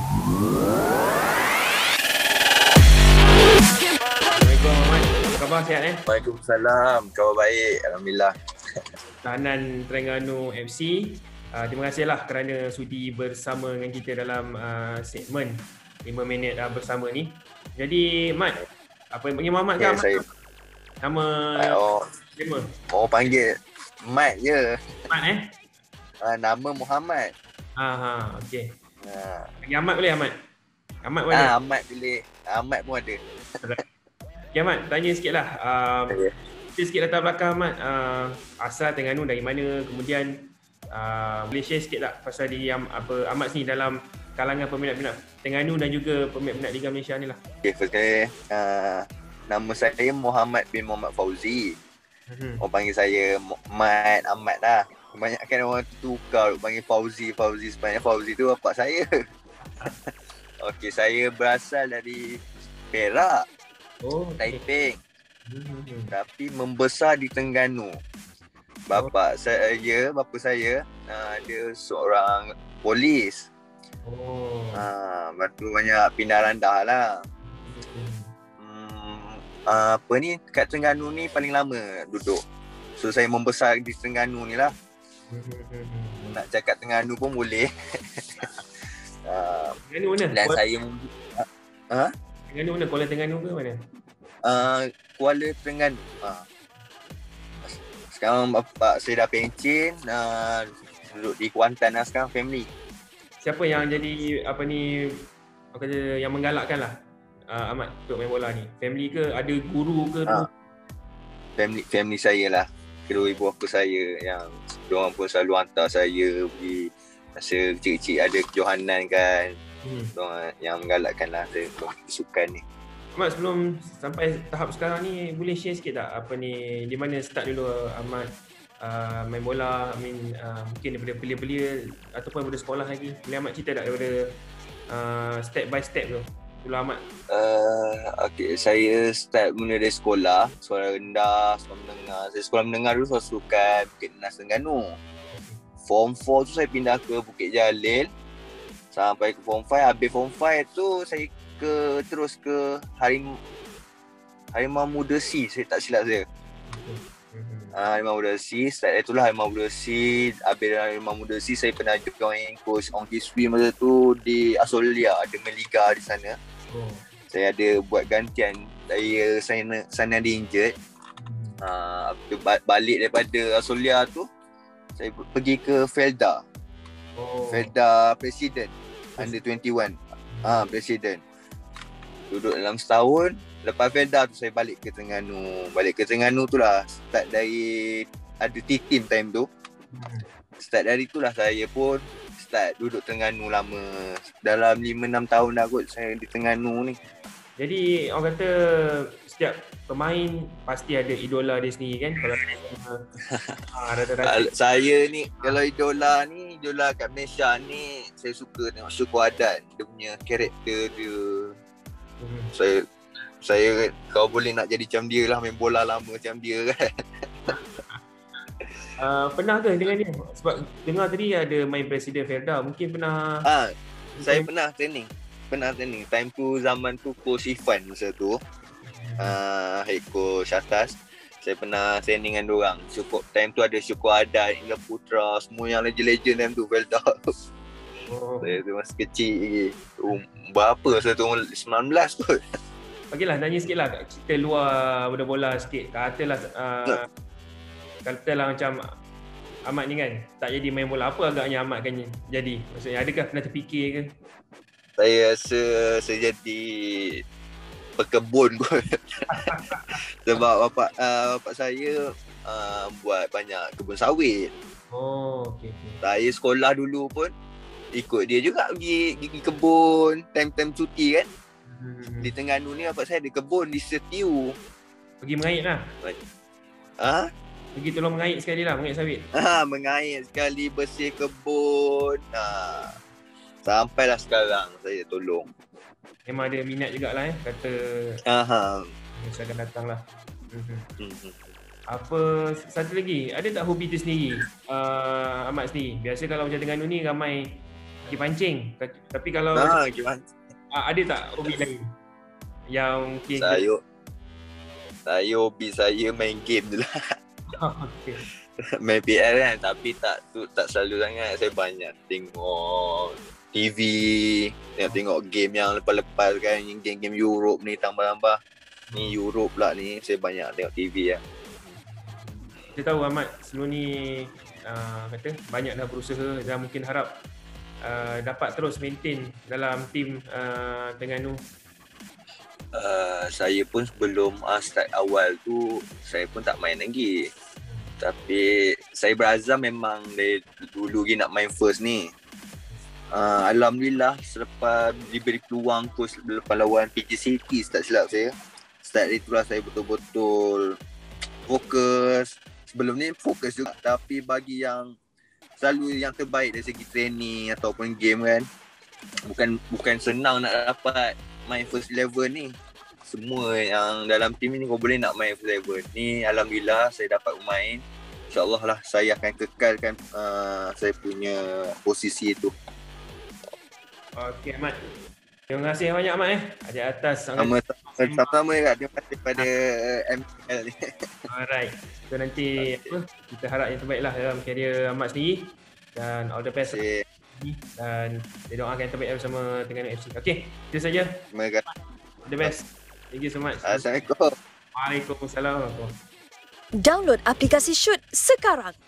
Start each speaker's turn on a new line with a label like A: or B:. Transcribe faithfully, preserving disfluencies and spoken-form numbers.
A: Assalamualaikum Ahmad. Apa khabar, sihat eh?
B: Waalaikumsalam. Khabar baik, alhamdulillah.
A: Tahanan Terengganu F C. Uh, terima kasihlah kerana sudi bersama dengan kita dalam uh, segmen lima minit uh, bersama ni. Jadi Mat, apa yang panggil Muhammad ke
B: Ya,
A: Ahmad?
B: saya
A: Nama
B: oh,
A: lima.
B: mau panggil Mat je.
A: Mat eh?
B: Uh, nama Muhammad.
A: Ha ha, okey.
B: Uh,
A: Panggil Ahmad boleh Ahmad? Ahmad boleh.
B: ah, Ahmad pilih. Ahmad pun ada.
A: Okey Ahmad, tanya sikitlah. Um,
B: Okay.
A: Cerita sikit latar belakang Ahmad. Uh, asal Terengganu dari mana? Kemudian uh, boleh share sikit tak pasal diri Am- apa Ahmad ni dalam kalangan peminat-peminat Terengganu dan juga peminat-peminat Liga Malaysia ni lah.
B: Okay, first kali. Uh, nama saya Muhammad bin Muhammad Fauzi.
A: Hmm.
B: Orang panggil saya Mat, Ahmad lah. Kebanyakan orang tu tukar panggil Fauzi, Fauzi. Sebenarnya Fauzi tu bapak saya. Okey, saya berasal dari Perak,
A: Oh, okay.
B: Taiping.
A: Hmm.
B: Tapi membesar di Terengganu. Bapa saya, bapa saya uh, dia seorang polis.
A: Oh.
B: Ah, uh, tu banyak pindah randah lah. Hmm, uh, apa ni kat Terengganu ni paling lama duduk. So saya membesar di Terengganu ni lah. Nak cakap Terengganu pun boleh. uh,
A: Terengganu mana?
B: dan
A: Kuala,
B: saya ha?
A: Terengganu mana? Kuala Terengganu ke mana?
B: Uh, Kuala Terengganu. Uh. Sekarang bapak saya dah pencen, uh, duduk di Kuantan lah sekarang, family.
A: Siapa yang jadi apa ni, apa kata, yang menggalakkan lah uh, Ahmad untuk main bola ni? Family ke? Ada guru ke?
B: Ha. Family family saya lah. Kedua ibu bapa saya yang diorang pun selalu hantar saya pergi masa kecil-kecil ada kejohanan kan.
A: Hmm.
B: Diorang yang menggalakkan lah saya untuk sukan ni.
A: Ahmad, sebelum sampai tahap sekarang ni, boleh share sikit tak apa ni, di mana start dulu Ahmad uh, main bola? I mean, uh, mungkin daripada belia-belia ataupun daripada sekolah lagi. Boleh Ahmad cerita tak daripada uh, step by step tu? Dulu Ahmad.
B: Uh, okay, saya start mula dari sekolah, sekolah rendah, sekolah menengah. Saya sekolah menengah dulu sekolah sukan Bukit Nenas Terengganu. Form four tu saya pindah ke Bukit Jalil. Sampai ke Form five, habis Form five tu saya ke terus ke Harim Harimau Muda C, saya tak silap saya. Uh, Harimau Muda C, start itulah Harimau Muda C. Habis dari Harimau Muda C saya pernah join coach Ong Kiswi masa tu di Asolia dengan liga di sana.
A: Oh.
B: Saya ada buat gantian dari sana sana ada injured. Uh, balik daripada Asolia tu saya pergi ke Felda.
A: Oh.
B: Felda Presiden under twenty-one. Ah, Presiden. Duduk dalam setahun. Lepas Felda tu saya balik ke Terengganu. Balik ke Terengganu tu lah start dari ada T-team time tu. Start dari tu lah saya pun start duduk Terengganu lama. Dalam lima enam tahun dah kot saya di Terengganu ni.
A: Jadi orang kata setiap pemain pasti ada idola dia sendiri kan? Kalau ah, rata-rata
B: Saya ni kalau idola ni, idola kat Malaysia ni saya suka tengok Syukur Adan. Dia punya karakter dia.
A: hmm.
B: Saya saya kalau boleh nak jadi macam dia lah, main bola lama macam dia kan.
A: uh, pernah ke dengan dia? Sebab dengar tadi ada main Presiden Felda, mungkin pernah.
B: Ah, saya pernah training. Pernah training. Time tu zaman tu coach Ifan masa tu. Uh, head coach atas. Saya pernah training dengan diorang. Syukur time tu ada Syukur Adan, Ila Putra, semua yang legend-legend time tu Felda.
A: Oh.
B: Saya tu masih kecil lagi. Um, berapa saya tu sembilan belas kot.
A: Bagilah tanya sikit lah, kita luar bola-bola sikit. Katalah uh, katalah macam Ahmad ni kan tak jadi main bola, apa agaknya Ahmad kan jadi? Maksudnya adakah pernah terfikir ke?
B: Saya rasa saya jadi pekebun kot. Sebab bapak uh, bapak saya uh, buat banyak kebun sawit.
A: Oh, okey okey.
B: Saya sekolah dulu pun ikut dia juga pergi pergi kebun time-time cuti kan.
A: Hmm.
B: Di Terengganu ni bapak saya ada kebun di Setiu.
A: Pergi mengait lah.
B: Ha?
A: Pergi tolong mengait sekali lah, mengait sawit.
B: Ha, mengait sekali, bersih kebun. Ha. Sampailah sekarang saya tolong.
A: Memang ada minat jugalah eh, kata
B: Aha.
A: masa akan datang lah. Hmm.
B: Hmm.
A: Apa satu lagi, ada tak hobi tu sendiri uh, Ahmad sendiri? Biasa kalau macam Terengganu ni ramai pergi pancing. Tapi kalau
B: Nah, gimana?
A: ada tak hobi lain yang mungkin
B: Saya saya hobi saya main game je lah.
A: okay.
B: Main P L kan, tapi tak tu tak selalu sangat. Saya banyak tengok T V, tengok-tengok game yang lepas-lepas kan, yang game-game Europe ni tambah-tambah. Ni Europe pula ni, saya banyak tengok T V lah.
A: Kita tahu Ahmad sebelum ni uh, kata banyak dah berusaha dan mungkin harap uh, dapat terus maintain dalam tim uh, Terengganu.
B: Uh, saya pun sebelum uh, start awal tu, saya pun tak main lagi. Tapi saya berazam memang dari dulu lagi nak main first ni. Uh, Alhamdulillah selepas diberi peluang tu lepas lawan P J City tak silap saya. Start itulah saya betul-betul fokus. Sebelum ni fokus juga, tapi bagi yang selalu yang terbaik dari segi training ataupun game kan, bukan bukan senang nak dapat main first eleven ni. Semua yang dalam tim ni kau boleh nak main first eleven ni. Alhamdulillah saya dapat bermain. InsyaAllah lah saya akan kekalkan uh, saya punya posisi itu.
A: Okey Ahmad, terima kasih banyak Ahmad eh di atas
B: sama sama juga. Terima kasih pada M L ni.
A: Alright, so nanti apa, kita harap yang terbaik lah dalam karier Ahmad sendiri dan all the best
B: Okay.
A: dan saya doakan yang terbaik bersama Terengganu F C. Okey, itu saja.
B: Terima kasih.
A: All the best. Thank you so much.
B: Assalamualaikum.
A: Waalaikumsalam.
C: Download aplikasi Shoot sekarang.